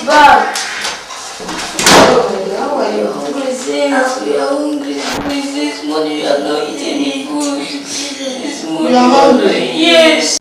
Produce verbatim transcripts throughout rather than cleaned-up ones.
back. How are you? Hungry since we are hungry. Please, this morning you have not eaten any food. This morning you are hungry? Yes.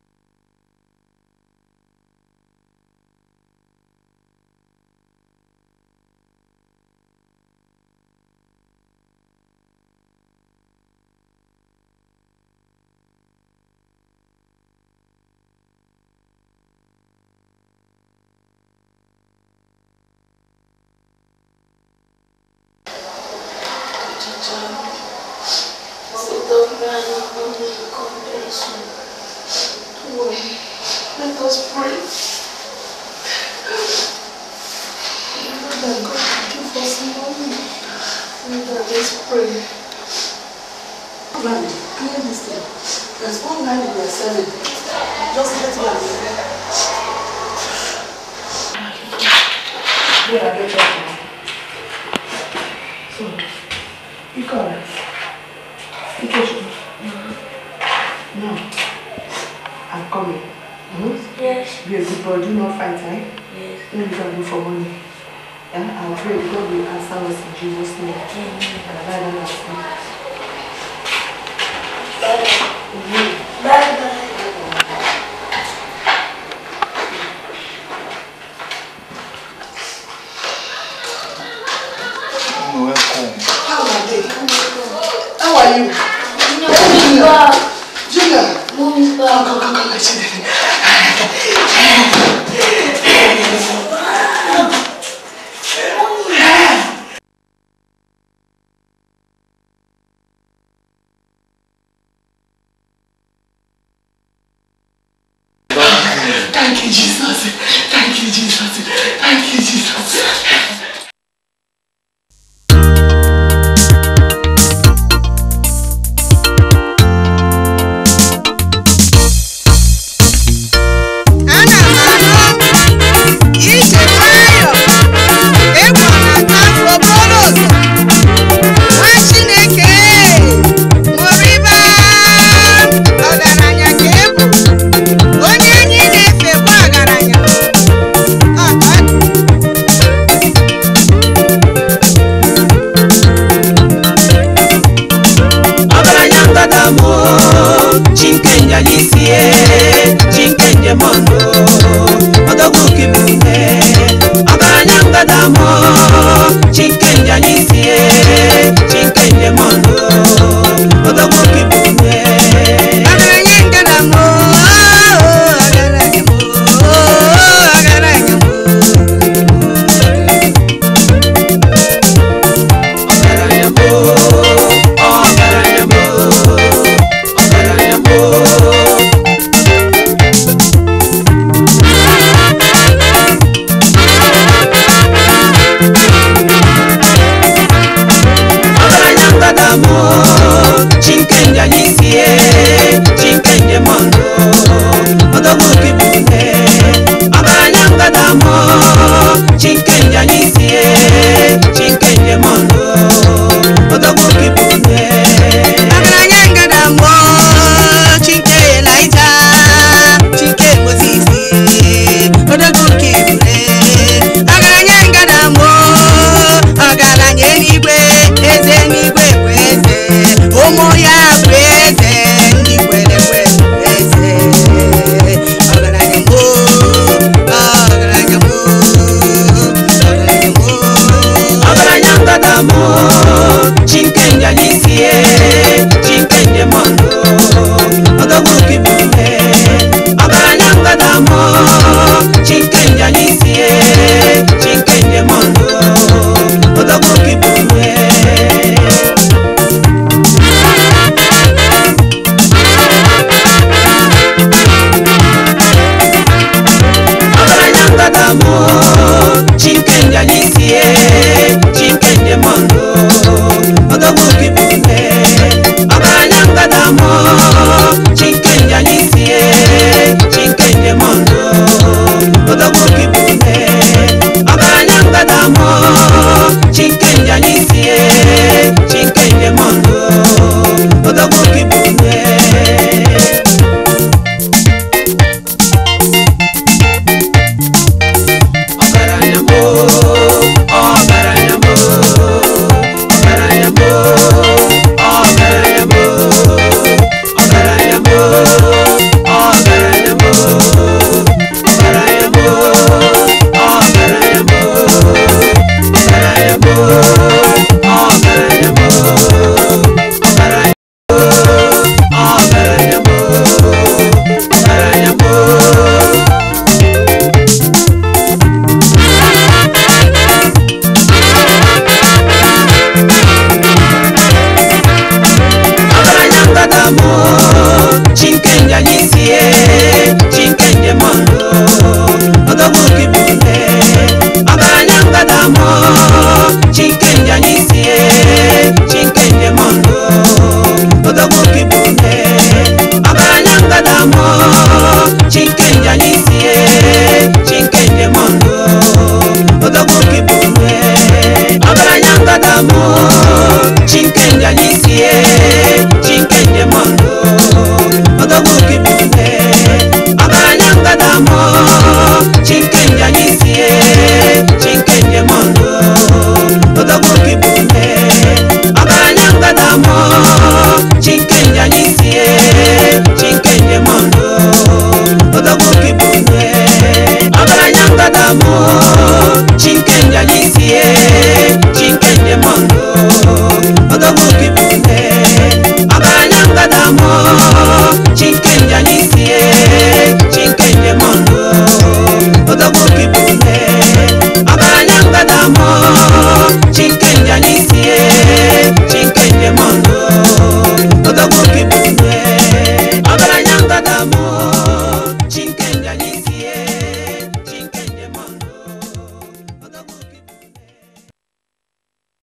Let us pray. That God will give us money. Let us pray. Money, clear this thing. There's one line we are selling. Just let me have it. Where are you going? So, you got it. You push it. No. I'm coming. Hmm? Yes. Be a good boy, do not fight, eh? Yes. No, you can go for money. Yeah, I'll pray God will answer us in Jesus' name. Amen. And I don't understand. Bye. Bye bye. Welcome. How are they? How are you? Mommy's back. Julia. Mommy's back. Come, come, come, come, let's see. Thank you, Jesus. Thank you, Jesus. Thank you, Jesus. Chicken,